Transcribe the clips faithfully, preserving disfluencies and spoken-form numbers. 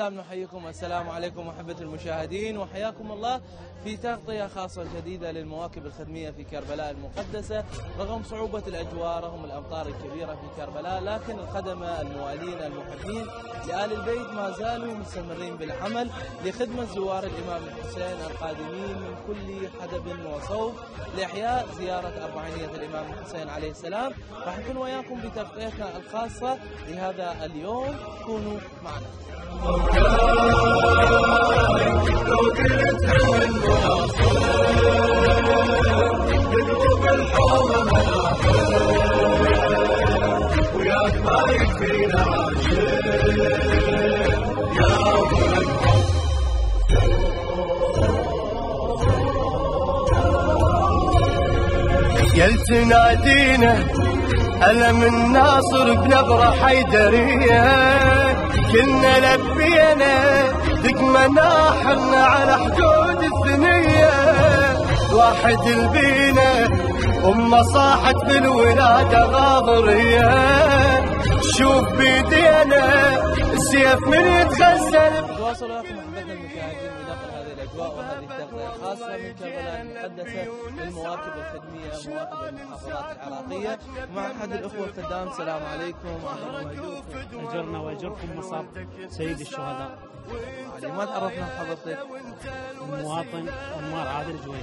السلام، نحييكم والسلام عليكم محبة المشاهدين، وحياكم الله في تغطية خاصة جديدة للمواكب الخدمية في كربلاء المقدسة. رغم صعوبة الأجواء، رغم الأمطار الكبيرة في كربلاء، لكن الخدمة الموالين المحبين لآل البيت ما زالوا مستمرين بالعمل لخدمة زوار الإمام الحسين القادمين من كل حدب وصوب لإحياء زيارة أربعينية الإمام الحسين عليه السلام. راح نكون وياكم بتغطيتنا الخاصة لهذا اليوم، كونوا معنا. يل تنادينا ألم الناصر بنبرة حيدرية، كنا لبينا دق مناحرنا على حدود الثنية، واحد البينا أمه صاحت بالولادة غاضرية، شوف بيدينا السيف من يتغسل. تواصلوا معكم محبتنا المشاهدين بداخل هذه الاجواء وهذه التغطيه الخاصه من كربلاء المقدسه للمواكب الخدميه مواكب المحافظات العراقيه مع احد الاخوه الخدام. السلام عليكم ورحمه. اجرنا واجركم مصاب سيد الشهداء. ما تعرفنا بحضرتك؟ المواطن عمار عادل جويد.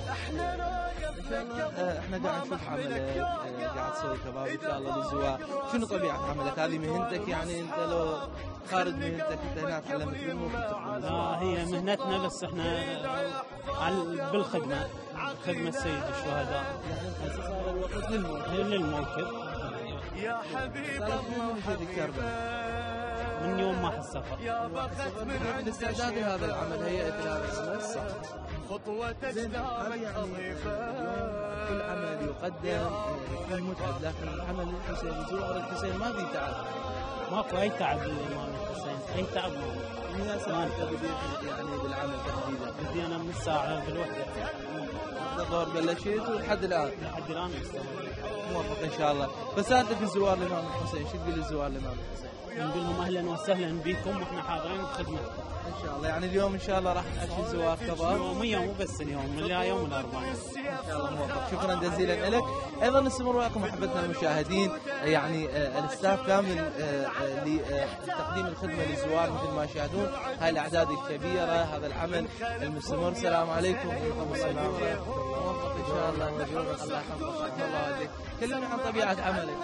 احنا قاعد نشوف عملك، قاعد تسوي كباب ان شاء الله للزوار. شنو طبيعه عملك؟ هذه مهنتك يعني؟ انت لو خارج مهنتك انت هنا تعلمت بالموت؟ اه هي مهنتنا، بس احنا بالخدمه خدمه سيد الشهداء. يعني صار الوقت للموت للموكب. يا حبيبي من جيت كربلاء؟ من يوم ما السفر. الاستعداد لهذا العمل، هيئه هذا العمل صح. خطوة هذا يعني كل عمل يقدم يكون متعب، لكن العمل الحسين زوار الحسين ما في تعب. ماكو اي تعب للامام الحسين، اي تعب ماكو. من ساعة انت بديت يعني بالعمل تحديدا؟ بدينا من الساعة بالوحدة. الظهر بلشت ولحد الان؟ لحد الان مستمر. موفق ان شاء الله. بسالتك الزوار الامام الحسين، شو تقول للزوار الامام الحسين؟ نقول لهم اهلا وسهلا بكم واحنا حاضرين بخدمة. ان شاء الله. يعني اليوم ان شاء الله راح اشي زوار كبار يوميا، مو بس اليوم، من يوم الاربعاء ان شاء الله. موفق، شكرا جزيلا لك. ايضا نستمر وياكم محبتنا المشاهدين، يعني الاستاف كامل لتقديم الخدمه للزوار مثل ما تشاهدون هاي الاعداد الكبيره، هذا العمل المستمر. السلام عليكم. السلام. موفق ان شاء الله. الله يحفظك الله يهديك. كلمني عن طبيعه عملك.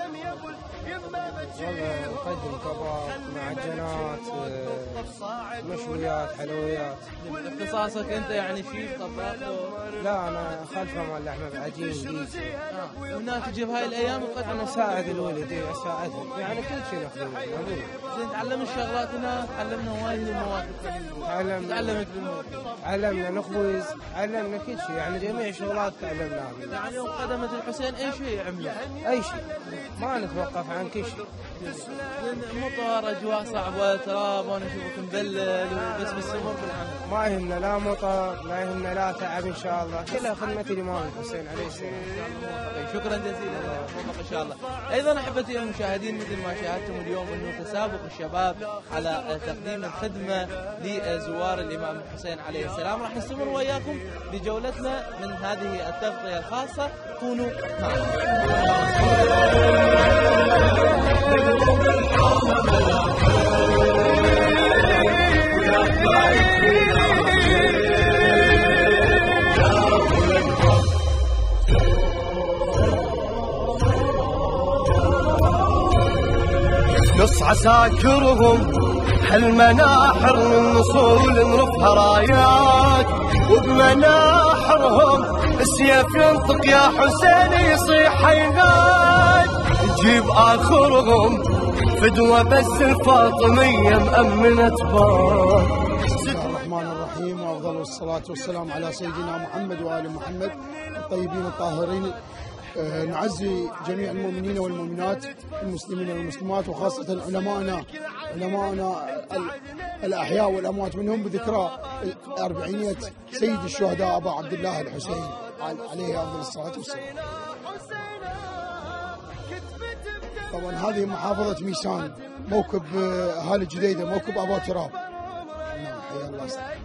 والله نقدم كباب، معجنات، مشويات، حلويات. اختصاصك انت يعني شيف طباخ؟ لا انا خلفه مال اللحمه بعجين ديك. اه هناك تجي بهاي الايام وقد انا اساعد الولد، اساعدهم يعني كل شيء ناخذه. زين، تعلم الشغلات هنا، تعلمنا هواي من المواقف. تعلم تعلمت بالموت، علمنا نخبز، علمنا كل شيء، يعني جميع الشغلات تعلمناها. يعني يوم قدمت الحسين اي شيء عمله، اي شيء، ما نتوقف عن كل شيء. مطر، اجواء صعبه، تراب، وانا اشوفك مبلل بس مستمر بالعمل. ما يهمنا لا مطر، ما يهمنا لا تعب ان شاء الله، كلها خدمه الامام الحسين عليه السلام. شكرا جزيلا، موفق ان شاء الله. ايضا احبتي المشاهدين، مثل ما شاهدتم اليوم انه تسابق الشباب على تقديم الخدمه لزوار الامام الحسين عليه السلام. راح نستمر وياكم بجولتنا من هذه التغطيه الخاصه، كونوا معنا. نص عساكرهم هالمناحر من نصول نرفها رايات، وبمناحرهم السيف ينطق يا حسين يصيح حينات، جيب اخرهم فدوة بس الفاطمية مأمنة بار. بسم الله الرحمن الرحيم، وافضل الصلاة والسلام على سيدنا محمد وآل محمد الطيبين الطاهرين. آه نعزي جميع المؤمنين والمؤمنات، المسلمين والمسلمات، وخاصة علمائنا علمائنا الأحياء والأموات منهم، بذكرى أربعينية سيد الشهداء أبا عبد الله الحسين عليه أفضل الصلاة والسلام. طبعا هذه محافظة ميسان، موكب أهالي الجديدة، موكب أبا تراب. حيا الله.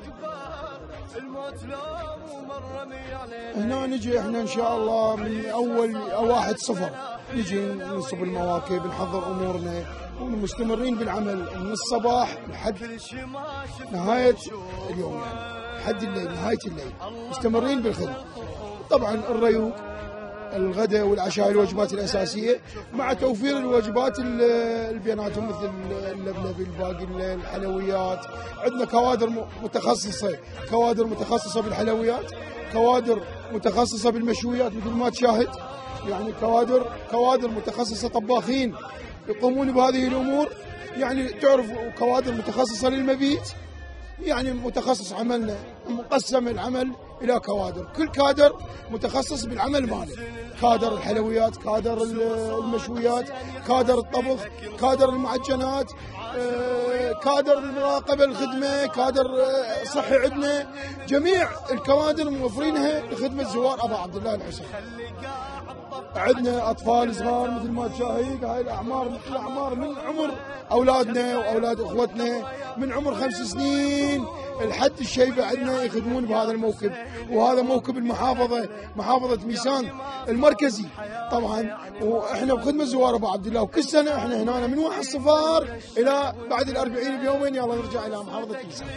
هنا نجي احنا ان شاء الله من اول واحد صفر نجي ننصب المواكب، نحضر امورنا ومستمرين بالعمل من الصباح لحد نهايه اليوم، يعني لحد الليل نهايه الليل مستمرين بالخدمه. طبعا الريوق الغداء والعشاء الوجبات الاساسيه، مع توفير الوجبات اللي بيناتهم مثل اللبلب، الباقي الحلويات. عندنا كوادر متخصصه، كوادر متخصصه بالحلويات، كوادر متخصصه بالمشويات مثل ما تشاهد، يعني كوادر كوادر متخصصه طباخين يقومون بهذه الامور، يعني تعرف كوادر متخصصه للمبيت، يعني متخصص عملنا مقسم العمل الى كوادر، كل كادر متخصص بالعمل ماله، كادر الحلويات، كادر المشويات، كادر الطبخ، كادر المعجنات، كادر المراقبه الخدمه، كادر صحي. عندنا جميع الكوادر موفرينها لخدمه زوار ابا عبد الله الحسين. عندنا اطفال صغار مثل ما تشاهد، هاي الاعمار مثل الاعمار من عمر اولادنا واولاد اخوتنا، من عمر خمس سنين لحد الشيبه عندنا يخدمون بهذا الموكب. وهذا موكب المحافظه، محافظه ميسان المركزي طبعا، واحنا بخدمه زوار ابو عبد الله، وكل سنه احنا هنا من واحد صفار الى بعد الأربعين بيومين يلا نرجع الى محافظه ميسان.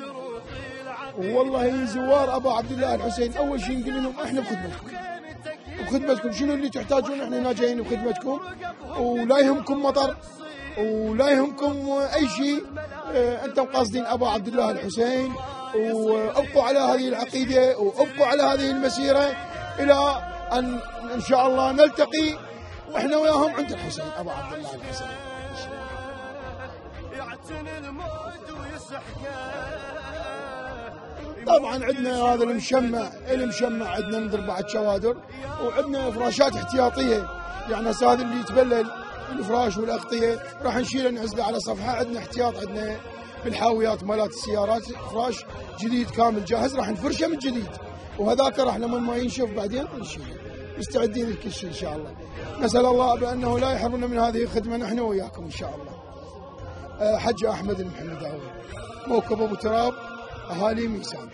والله زوار ابو عبد الله الحسين اول شيء نقول لهم احنا بخدمتكم، بخدمتكم شنو اللي تحتاجون احنا هنا جايين بخدمتكم، ولا يهمكم مطر ولا يهمكم اي شيء. اه انتم قاصدين ابا عبد الله الحسين، وابقوا على هذه العقيده وابقوا على هذه المسيره الى ان ان شاء الله نلتقي احنا وياهم عند الحسين ابا عبد الله الحسين. طبعا عندنا هذا المشمع، المشمع عندنا نضرب بعد شوادر، وعندنا فراشات احتياطيه، يعني هذا اللي يتبلل الفراش والاغطيه راح نشيله نعزله على صفحه. عندنا احتياط، عندنا بالحاويات مالات السيارات فراش جديد كامل جاهز راح نفرشه من جديد، وهذاك راح لما ما ينشف بعدين نشيله. مستعدين لكل شيء ان شاء الله. نسال الله بانه لا يحرمنا من هذه الخدمه نحن وياكم ان شاء الله. حج احمد المحمداوي، موكب ابو تراب، اهالي ميسان.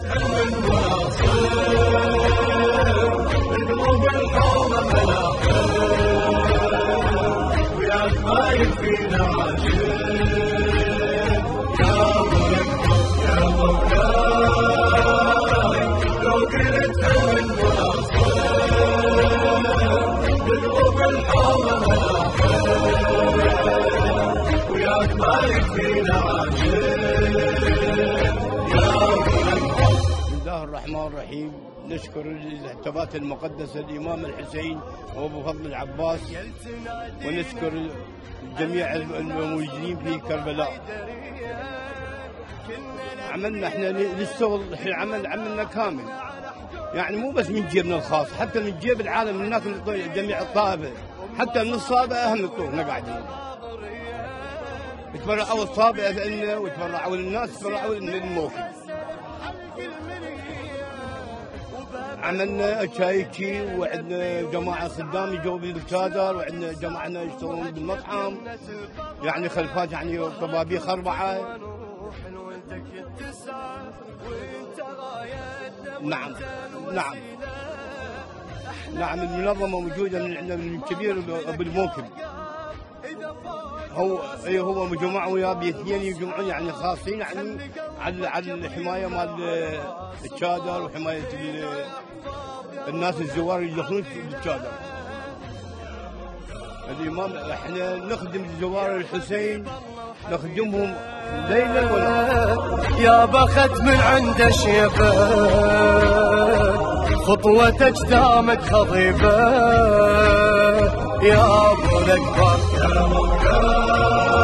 الرحمن الرحيم. نشكر الهتافات المقدسة الإمام الحسين وأبو فضل العباس، ونشكر جميع الموجودين في كربلاء. عملنا احنا نشتغل عمل عملنا كامل، يعني مو بس من جيبنا الخاص، حتى من جيب العالم، من هناك جميع الطائفة، حتى من الصابئة أهم الطوفنا قاعدين يتبرعوا الصابئة لنا ويتبرعوا للناس، يتبرعوا للموكب. عملنا شايكي، وعندنا جماعة خدام يجوا بالكادر، وعندنا جماعة يشتغلون بالمطعم، يعني خلفات، يعني طبابيخ أربعة. نعم نعم نعم المنظمة موجودة من عندنا من كبير بالموكب. هو اي هو مجموعه وياه باثنين يجمعون، يعني خاصين يعني على على الحمايه مال الشادر وحمايه الناس الزوار اللي يدخلون بالشادر. الامام احنا نخدم الزوار الحسين، نخدمهم ليلا ونهارا. يا بخت من عند شيبه، خطوه اجسامك خضيبه، يا ابو الاكبر يا مولاي.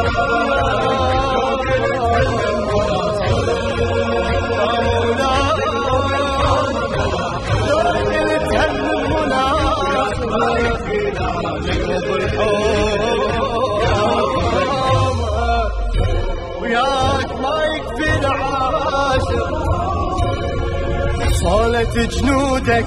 وياك ما يكفي العاشر، صالت جنودك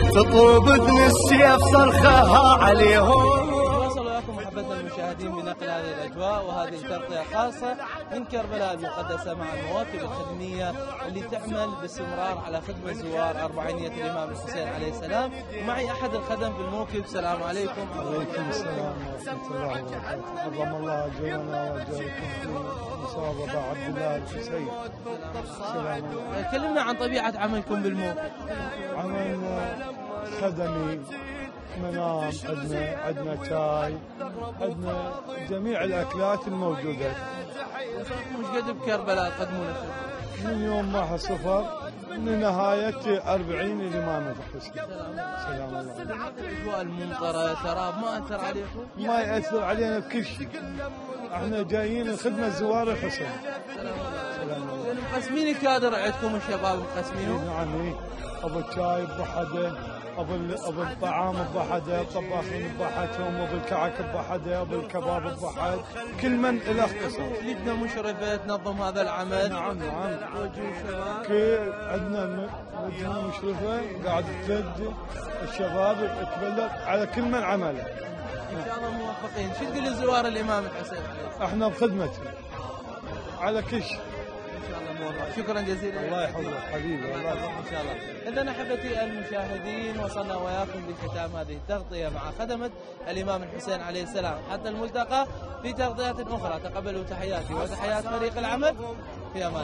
تطوب اذن السيف صرخها عليهم. وصل لكم محبتنا المشاهدين بنقل هذه الأجواء وهذه تغطية خاصة من كربلاء المقدسة مع المواكب الخدمية اللي تعمل باستمرار على خدمة زوار أربعينية الإمام الحسين عليه السلام. ومعي أحد الخدم في الموكب. السلام عليكم. وعليكم السلام ورحمة الله وبركاته. عظم الله أجرنا وأجركم في مصابة عبد الله الحسين. السلام عليكم. كلمنا عن طبيعة عملكم بالموكب. عمل خدمي، منام، عندنا عندنا شاي، عندنا جميع الأكلات الموجودة. مش قد بكربلاء تقدمون من يوم واحد صفر لنهاية أربعين الإمام الحسين. سلام الله. الأجواء الممطرة تراب ما أثر عليكم؟ ما يأثر علينا بكل شيء. احنا جايين لخدمة زوار الحسين. سلام الله. مقسمين الكادر عندكم الشباب مقسمينهم؟ نعم ايه. ابو الشاي بحده، ابو ابو الطعام بحده، الطباخين بحدهم، ابو الكعك بحده، ابو الكباب بحد، كل من له اختصاص. لجنة مشرفة تنظم هذا العمل. نعم نعم. توجه الشباب. كل عندنا لجنة مشرفة قاعد تفد الشباب تبلغ على كل من عمله. ان شاء الله موفقين. شو تقول لزوار الامام الحسين؟ احنا بخدمته على كل شيء. ان شاء الله موفق. شكرا جزيلا. الله يحفظك حبيبي. الله يحفظك ان شاء الله. اذا احبتي المشاهدين وصلنا وياكم بختام هذه التغطيه مع خدمه الامام الحسين عليه السلام. حتى الملتقى في تغطيات اخرى. تقبلوا تحياتي وتحيات فريق العمل. في امان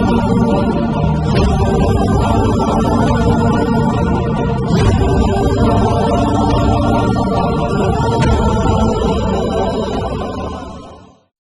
الله.